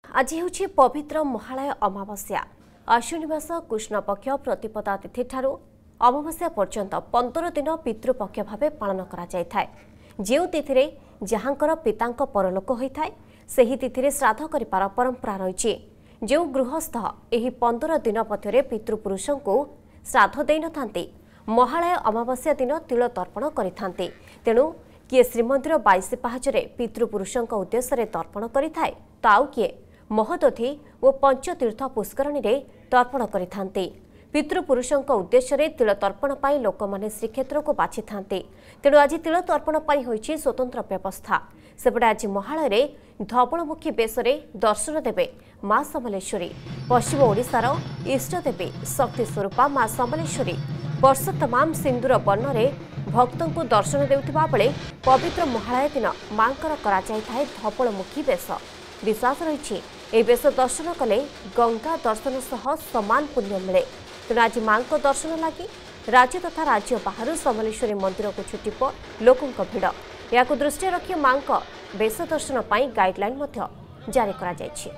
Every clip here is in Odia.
आज ହେଉଛି ପବିତ୍ର ମହାଳୟ ଅମାବାସ୍ୟା। ଆଶ୍ୱିନ ମାସ କୃଷ୍ଣ ପକ୍ଷ ପ୍ରତିପଦା ତିଥି ଠାରୁ ଅମାବାସ୍ୟା ପର୍ଯ୍ୟନ୍ତ 15 ଦିନ ପିତୃପକ୍ଷ ଭାବେ ପାଳନ କରାଯାଇଥାଏ। ଯେଉଁ ତିଥିରେ ଯାହାଙ୍କର ପିତାଙ୍କ ପରଲୋକ ହୋଇଥାଏ ସେହି ତିଥିରେ ଶ୍ରାଦ୍ଧ କରିବାର ପରମ୍ପରା ରହିଛି। ଯେଉଁ ଗୃହସ୍ଥ ଏହି 15 ଦିନ ମଧ୍ୟରେ ପିତୃପୁରୁଷଙ୍କୁ ଶ୍ରାଦ୍ଧ ଦେଇନଥାନ୍ତି ମହାଳୟ ଅମାବାସ୍ୟା ଦିନ ତିଳ ତର୍ପଣ କରିଥାନ୍ତି। ତେଣୁ କିଏ ଶ୍ରୀମନ୍ଦିର 22 ପାହାଚରେ ପିତୃପୁରୁଷଙ୍କ ଉଦ୍ଦେଶ୍ୟରେ ତର୍ପଣ କରିଥାଏ ତ ଆଉ କିଏ ମହୋଦଧି ଓ ପଞ୍ଚତୀର୍ଥ ପୁଷ୍କରଣୀରେ ତର୍ପଣ କରିଥାନ୍ତି। ପିତୃପୁରୁଷଙ୍କ ଉଦ୍ଦେଶ୍ୟରେ ତିଳ ତର୍ପଣ ପାଇଁ ଲୋକମାନେ ଶ୍ରୀକ୍ଷେତ୍ରକୁ ବାଛିଥାନ୍ତି। ତେଣୁ ଆଜି ତିଳ ତର୍ପଣ ପାଇଁ ହୋଇଛି ସ୍ୱତନ୍ତ୍ର ବ୍ୟବସ୍ଥା। ସେପଟେ ଆଜି ମହାଳୟରେ ଧବଳମୁଖୀ ବେଶରେ ଦର୍ଶନ ଦେବେ ମା ସମଲେଶ୍ୱରୀ। ପଶ୍ଚିମ ଓଡ଼ିଶାର ଇଷ୍ଟଦେବୀ ଶକ୍ତି ସ୍ୱରୂପା ମା ସମଲେଶ୍ୱରୀ ବର୍ଷ ତମାମ ସିନ୍ଦୁର ବର୍ଣ୍ଣରେ ଭକ୍ତଙ୍କୁ ଦର୍ଶନ ଦେଉଥିବା ବେଳେ ପବିତ୍ର ମହାଳୟ ଦିନ ମାଙ୍କର କରାଯାଇଥାଏ ଧବଳମୁଖୀ ବେଶ। ବିଶ୍ୱାସ ରହିଛି ଏହି ବେଶ ଦର୍ଶନ କଲେ ଗଙ୍ଗା ଦର୍ଶନ ସହ ସମାନ ପୁଣ୍ୟ ମିଳେ। ତେଣୁ ଆଜି ମାଙ୍କ ଦର୍ଶନ ଲାଗି ରାଜ୍ୟ ତଥା ରାଜ୍ୟ ବାହାରୁ ସମଲେଶ୍ୱରୀ ମନ୍ଦିରକୁ ଛୁଟିବ ଲୋକଙ୍କ ଭିଡ଼। ଏହାକୁ ଦୃଷ୍ଟିରେ ରଖି ମାଙ୍କ ବେଶ ଦର୍ଶନ ପାଇଁ ଗାଇଡଲାଇନ୍ ମଧ୍ୟ ଜାରି କରାଯାଇଛି।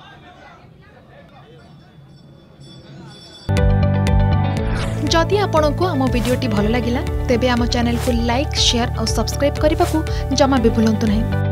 जदि आपंक आम भिडी भल लगा तेब आम चैनल को लाइक शेयर और सब्सक्राइब करने को जमा भी भूलु नहीं।